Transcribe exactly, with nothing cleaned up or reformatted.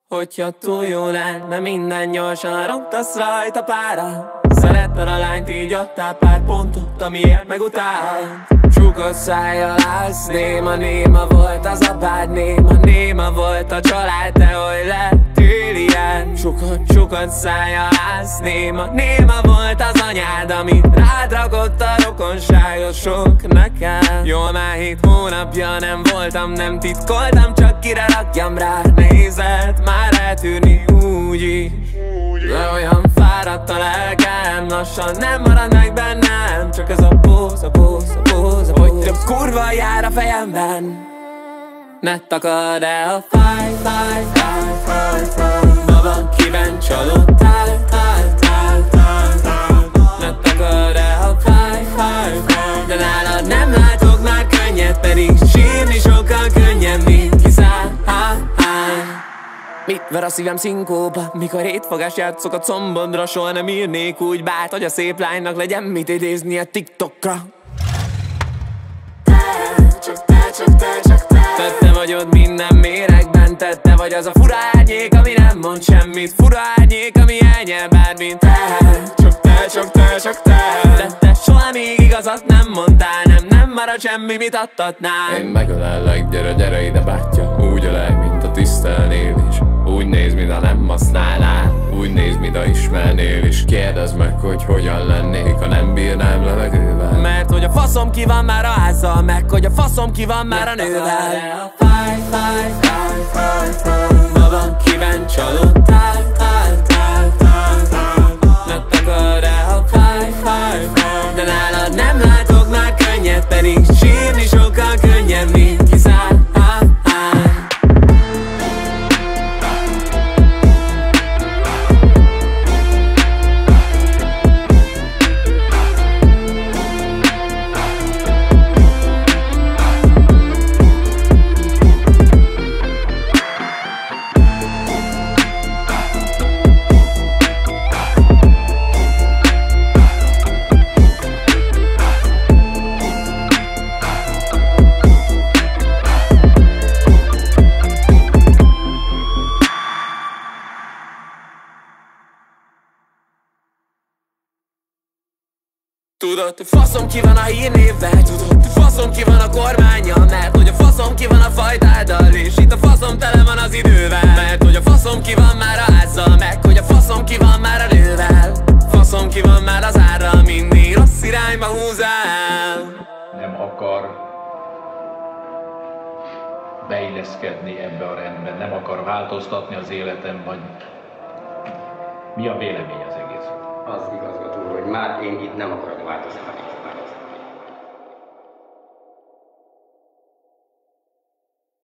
Hogyha túl jó lenne minden gyorsan, rontasz rajta pára. Szeretted a lányt, így adtál pár pontot, amiért megutál. Csukott szájjal állsz, néma, néma volt az apád, néma, néma volt a család, te hogy lettél ilyen. Csukott, csukott szájjal állsz, néma, néma volt az anyád, amit rád rakott a rokonságos sok nekem. Jól már hét hónapja nem voltam, nem titkoltam, csak kire rakjam rá. Nézett már eltűrni úgy is, de olyan fáradt a lelkem, lassan nem marad meg bennem. Csak ez a póza, póza, póza, hogy több kurva jár a fejemben. Ne takard el a fáj, fáj, fáj, fáj, fáj. Ma van kiben csalódtál, tál, tál, tál, tál. Ne takard el a fáj, fáj, fáj. De nálad nem látok már könnyet, pedig sírni sokkal könnyebb, mint kiszáll. Mit ver a szívem szinkóba, mikor étfogás játszok a combodra. Soha nem írnék úgy bárt, hogy a szép lánynak legyen mit idézni a TikTokra. Te, csak te, csak te, csak te. Te vagy ott minden méregben, te, te vagy az a fura árnyék, ami nem mond semmit. Fura árnyék, ami elnyel bármint. Te, csak te, csak te, csak te. Te, te soha még igazat nem mondtál, nem, nem marad semmi, mit adtatnál. Én megölellek, gyere, gyere ide bátyja. Úgy ölej, mint a tisztelnél is. Úgy néz, mintha nem használnál. Úgy néz, mintha ismernél is. Kérdezd meg, hogy hogyan lennék, ha nem bírnám levegővel. Mert hogy a faszom ki van már a házzal, meg hogy a faszom ki van már a nővel. Fáj, fáj, fáj, fáj, fáj. Ma van kiben csalódtál, tál, tál, tál, tál. Ne takard el a fáj, fáj, fáj. De nálad nem látok már könnyet, pedig sírni sokkal könnyebb, mint kiszáll. Tudod, hogy faszom ki van a hírnévvel, tudod, hogy faszom ki van a kormánnyal, mert hogy a faszom ki van a fajtáddal, és itt a faszom tele van az idővel. Mert hogy a faszom ki van már a házzal, meg hogy a faszom ki van már a nővel. Faszom ki van már az árral, mindig rossz irányba húzál. Nem akar beilleszkedni ebbe a rendbe, nem akar változtatni az életem, vagy mi a vélemény az egész? Az igazgató, hogy már én itt nem akarok változtatni.